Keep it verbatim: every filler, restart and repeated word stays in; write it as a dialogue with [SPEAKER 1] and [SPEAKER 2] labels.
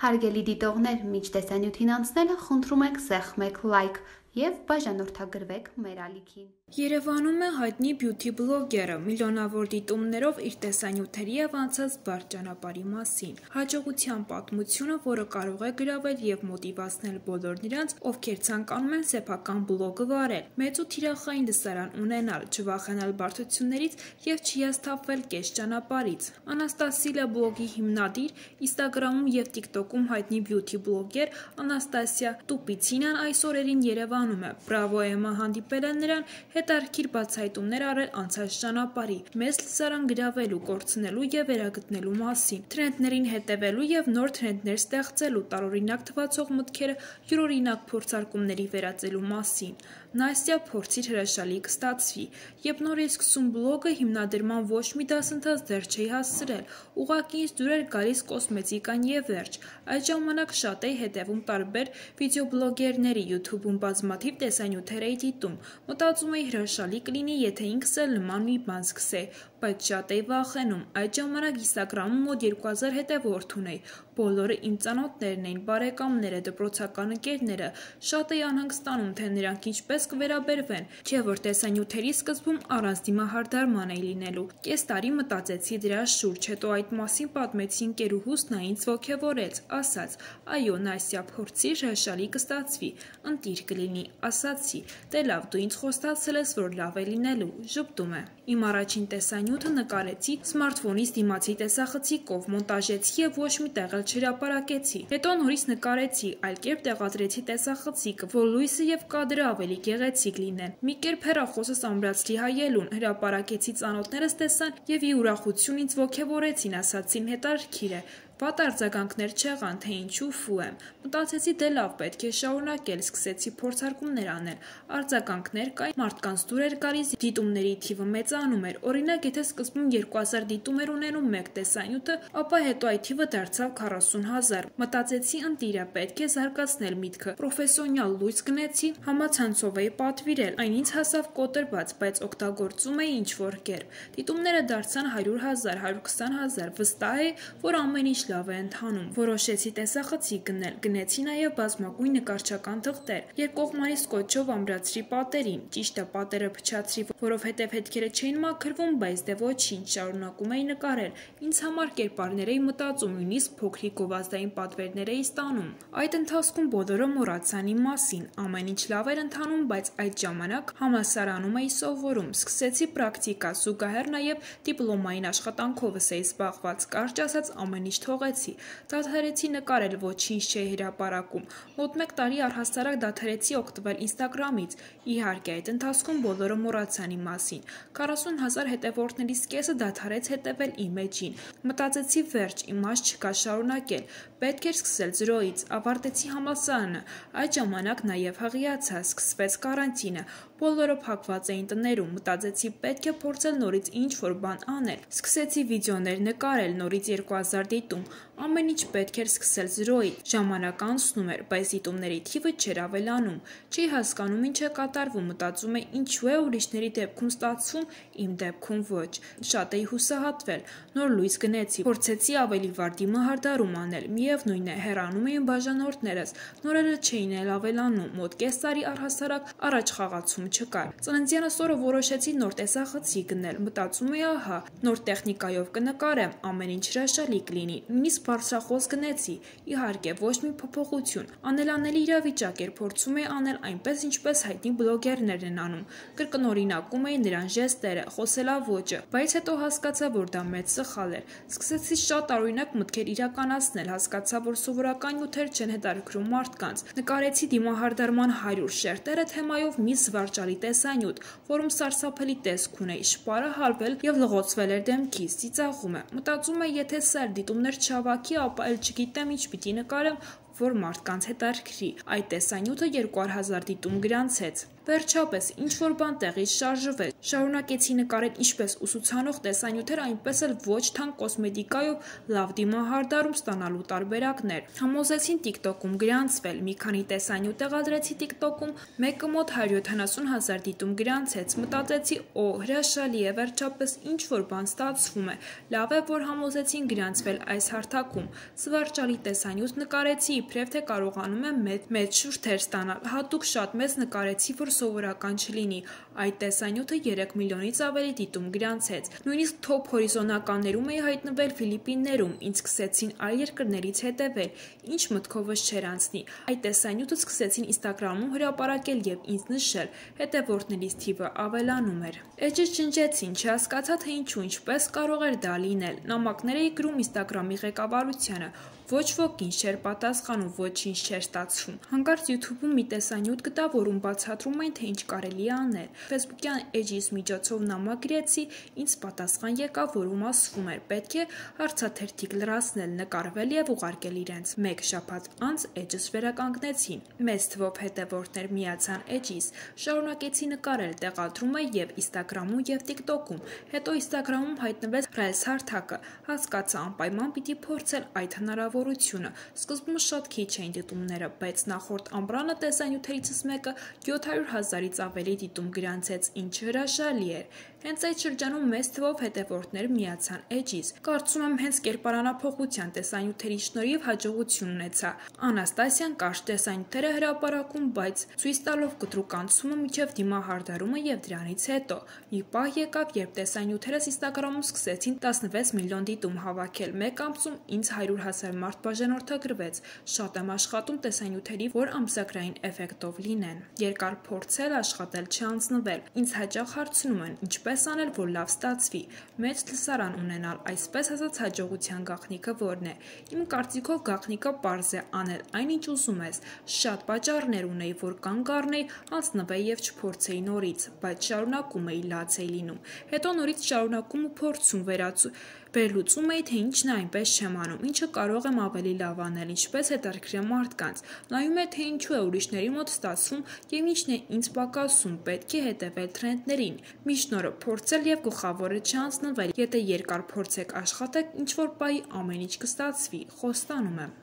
[SPEAKER 1] Հարգելի դիտողներ, մինչ տեսանյութին անցնելը խնդրում ենք սեղմեք լայք և բաժանորդագրվեք մեր ալիքին։
[SPEAKER 2] Երևանում է հայտնի բյութի բլոգերը միլիոնավոր դիտումներով իր տեսանյութերի և անցած բարդ ճանապարհի մասին։ Հաջողության պատմությունը, որը կարող է գրավել և մոտիվացնել բոլոր նրանց, ովքեր ցանկանում են սեփական բլոգը վարել, մեծ ու թիրախային լսարան ունենալ, չվախենալ բարդություններից և չհիասթափվել կես ճանապարհից։ Անաստասիլա բլոգի հիմնադիր, Ինստագրամում և տիկտոկում հայտնի բյութի բլոգեր Անաստասիա Տուպիցինան այս օրերին Երևանում է։ Բրավո Էմմա հանդիպել է նրան, հետաքրքիր բացահայտումներ արել անցած ճանապարհի, մեծ լսարան գրավելու, կորցնելու և վերագտնելու մասին, թրենդերին հետևելու և նոր թրենդեր ստեղծելու, տարօրինակ թվացող մտքերը յուրօրինակ փորձարկումների վերածելու մասին։ Նաստյա, փորձիր հրաշալի կստացվի։ Երբ նոր էի սկսում բլոգը, հիմնադրման ոչ մի դասընթաց դեռ չէի հասցրել, ուղղակի ինձ դուր էր գալիս կոսմետիկան և վերջ։ Այդ ժամանակ շատ էի հետևում տարբեր վիդեոբլոգերների, յութուբում բազմաթիվ տեսանյութեր էի դիտում, մտածում էի հրաշալի կլինի, եթե ինքս էլ նման մի բան սկսեի, բայց շատ էի վախենում։ Այդ ժամանակ Ինստագրամում մոտ երկու հազար հետևորդ ունեի, բոլորը իմ ծանոթներն էին, բարեկամները, դպրոցական ընկերները, շատ էի անհանգստանում, թե նրանք ինչպես կվերաբերվեն, չէ որ տեսանյութերի սկզբում առանց դիմահարդարման էի լինելու։ Կես տարի մտածեցի դրա շուրջ, հետո այդ մասին պատմեցի ընկերուհուս, նա ինձ ոգևորեց, ասաց. «Այո, Նաստյա, փորձիր, հրաշալի կստացվի, ընտիր կլինի», ասացի, «Դե լավ, դու ինձ խոստացել ես, որ լավ է լինելու», ժպտում է։ Իմ առաջին տեսանյութը նկարեցի սմարթֆոնից դիմացի տեսախցիկով, մոնտաժեցի և ոչ մի տեղ էլ չհրապարակեցի։ Հետո նորից նկարեցի, այլ կերպ տեղադրեցի տեսախցիկը, որ լույսը և կադրը ավելի գեղեցիկ լինեն։ Մի կերպ հեռախոսս ամրացրի հայելուն, հրապարակեցի, ծանոթներս տեսան և ի ուրախություն ինձ ոգևորեցին, ասացին հետաքրքիր է։ Վատ արձագանքներ չեղան, թե ինչու ֆու եմ։ Մտածեցի դե լավ, պետք է շարունակել, սկսեցի փորձարկումներ անել։ Արձագանքներ կային, մարդկանց դուր էր գալիս, դիտումների թիվը մեծանում էր։ Օրինակ, եթե սկզբում երկու հազար դիտում էր ունենում մեկ տեսանյութը, ապա հետո այդ թիվը դարձավ քառասուն հազար։ Մտածեցի ընտիր է, պետք է զարգացնել միտքը։ Պրոֆեսիոնալ լույս գնեցի, համացանցով էի պատվիրել, այն ինձ հասավ կոտրված, բայց օգտագործում էի ինչ-որ կերպ։ Դիտումները դարձան հարյուր հազար, հարյուր քսան հազար, վստահ էի, որ ամեն ինչ լավ է ընթանում։ Որոշեցի տեսախցիկ գնել, գնեցի նաև բազմագույն նկարչական թղթեր, երկկողմանի սկոտչով ամրացրի պատերին, ճիշտը պատերը փչացրի, որովհետև հետքերը չէին մաքրվում, բայց դե ոչինչ, շարունակում էի նկարել, ինձ համար կերպարներ էի մտածում, նույնիսկ փոքրիկ գովազդային պատվերներ էի ստանում։ Այդ ընթացքում բոլորը մոռացան իմ մասին, ամեն ինչ լավ էր ընթանում, բայց այդ ժամանակ համալսարանում էի սովորում, սկսեցի պրակտիկա, զուգահեռ նաև դիպլոմային աշխատանքովս էի զբաղված, կարճ ասած ամեն ինչ թողեցի, դադարեցի նկարել, ոչինչ չէի հրապարակում, մոտ մեկ տարի առհասարակ դադարեցի օգտվել Ինստագրամից, իհարկե այդ ընթացքում բոլորը մոռացան իմ մասին, քառասուն հազար հետևորդներից կեսը դադարեց հետևել իմ էջին, մտածեցի վերջ, իմաստ չկա շարունակել, պետք էր սկսել զրոյից, ավարտեցի համալսարանը, այդ ժամանակ նաև հղիացա, սկսվեց կարանտինը, բոլորը փակված էին տներում, մտածեցի պետք է փորձել նորից ինչ-որ բան անել, սկսեցի վիդեոներ նկարել, նորից երկու հազար դիտում, ամեն ինչ պետք էր սկսել զրոյից, ժամանակ անցնում էր, բայց դիտումների թիվը չէր ավելանում, չէի հասկանում ինչ է կատարվում, մտածում էի ինչու է ուրիշների դեպքում ստացվում, իմ դեպքում ոչ, շատ էի հուսահատվել, նոր լույս գնեցի, փորձեցի ավելի վառ դիմահարդարում անել, միևնույն է, հեռանում էին բաժանորդներս, նորերը չէին էլ ավելանում, մոտ կես տարի առհասարակ առաջ խաղացում չկար։ Ծննդյանս օրը որոշեցի նոր տեսախցիկ գնել, մտածում էի ահա, նոր տեխնիկայով կնկարեմ, ամեն ինչ հրաշալի կլինի, նույնիսկ բարձրախոս գնեցի, իհարկե ոչ մի փոփոխություն, անելանելի իրավիճակ էր, փորձում էի անել այնպես, ինչպես հայտնի բլոգերներն են անում, կրկնօրինակում էի նրան ժեստերը, խոսելաոճը, բայց հետո հասկացա, որ դա մեծ սխալ էր, սկսեցի շատ տարօրինակ մտքեր իրականացնել, հասկացա, որ սովորական նյութեր չեն հետաքրքրում մարդկանց, նկարեցի դիմահարդարման հարյուր շերտերը թեմայով մի զվարճալի տեսանյութ, որում սարսափելի տեսք ունեի, շպարը հալվել և լղոցվել էր դեմքից, ծիծաղում է, մտածում էի, եթե սա էլ դիտումներ չհավաքի, ապա էլ չգիտեմ ինչ պիտի նկարեմ, որ մարդկանց հետաքրքրի։ Այդ տեսանյութը երկու հազար դիտում գրանցեց։ Վերջապես, ինչ-որ բան տեղից շարժվեց։ Շարունակեցի նկարել ինչպես ուսուցանող տեսանյութեր, այնպես էլ ոչ թանկ կոսմետիկայով լավ դիմահարդարում ստանալու տարբերակներ։ Համոզեցին TikTok-ում գրանցվել։ Մի քանի տեսանյութ տեղադրեցի TikTok-ում, մեկը մոտ հարյուր յոթանասուն հազար դիտում գրանցեց։ Մտածեցի, օ, հրաշալի է, վերջապես ինչ-որ բան ստացվում է։ Լավ է, որ համոզեցին գրանցվել այս հարթակում։ Զվարճալի տեսանյութ նկարեցի, իբրև թե կարողանում եմ մեծ շուրթեր ստանալ։ Հատուկ շատ մեծ նկարեցի, որ սովորական չլինի։ Այդ տեսանյութը երեք միլիոնից ավելի դիտում գրանցեց։ Նույնիսկ թոփ հորիզոնականներում էի հայտնվել Ֆիլիպիններում, ինձ սկսեցին այլ երկրներից հետևել, ինչ մտքովս չէր անցնի։ Այդ տեսանյութը սկսեցին Instagram-ում հրապարակել եւ ինձ նշել, հետևորդներիս թիվը ավելանում էր։ Էջս ջնջեցին, չհասկացա, թե ինչու, ինչպես կարող էր դա լինել։ Նամակներ էի գրում Instagram-ի ղեկավարությանը, ոչ ոք ինձ չէր պատասխանում, ոչինչ չէր ստացվում։ Հանկարծ YouTube-ում մի տեսանյութ գտա, որում բացատրում էին, թե ինչ կարելի է անել։ Facebook-յան էջիս միջոցով նամակ գրեցի, ինձ պատասխան եկավ, որում ասվում էր, պետք է հարցաթերթիկ լրացնել, նկարվել եւ ուղարկել իրենց։ Մեկ շաբաթ անց էջս վերականգնեցին։ Մեծ թվով հետևորդներ միացան էջիս։ Շարունակեցի նկարել, տեղադրում էի եւ Instagram-ում եւ TikTok-ում։ Հետո Instagram-ում հայտնվեց Reels հարթակը։ Հասկացա, անպայման պիտի փորձել այդ հնարավորությունը։ Սկզբում շատ քիչ էին դիտումները, բայց նախորդ ամռանը տեսանյութերիցս մեկը յոթ հարյուր հազարից ավելի դիտում գրանցեց, ինչը հրաշալի էր։ Հենց այդ շրջանում մեծ թվով հետևորդներ միացան էջիս։ Կարծում եմ հենց կերպարանափոխության տեսանյութերի շնորհիվ հաջողություն ունեցա։ Անաստասիան կարճ տեսանյութեր է հրապարակում, բայց ցույց տալով կտրուկ անցումը միջև դիմահարդարումը եւ դրանից հետո։ Մի պահ եկավ, երբ տեսանյութերս Instagram-ում սկսեցին տասնվեց միլիոն դիտում հավաքել։ Մեկ ամսում ինձ հարյուր հազար մարդ բաժանորդագրվեց։ Շատ եմ աշխատում տեսանյութերի, որ ամսագրային էֆեկտով լինեն։ Երկար փորձել, աշխատել, չանձնվել։ Ինձ հաճախ հարցնում են, ինչպես անել, որ լավ ստացվի։ Մեծ լսարան ունենալ, այսպես ասած հաջողության գաղտնիքը որն է։ Իմ կարծիքով գաղտնիքը պարզ է անել այնինչ ուզում ես։ Շատ պատճառներ ունեի, որ կանգ առնեի, անցնվեի եւ չփորձեի նորից, բայց շարունակում էի, լաց էի լինում։ Հետո նորից շարունակում ու փորձում վերացու վերլուծում էի, թե ինչն է այնպես չեմ անում, ինչը կարող եմ ավելի լավ անել, ինչպես հետաքրքրեմ մարդկանց։ Նայում է, թե ինչու է ուրիշների մոտ ստացվում եւ ինչն է ինձ պակասում, պետք է հետևել թրենդերին։ Միշտ նորը փորձել եւ գլխավորը չանցնվել։ Եթե երկար փորձեք աշխատեք, ինչ որ պահի ամեն ինչ կստացվի, խոստանում եմ։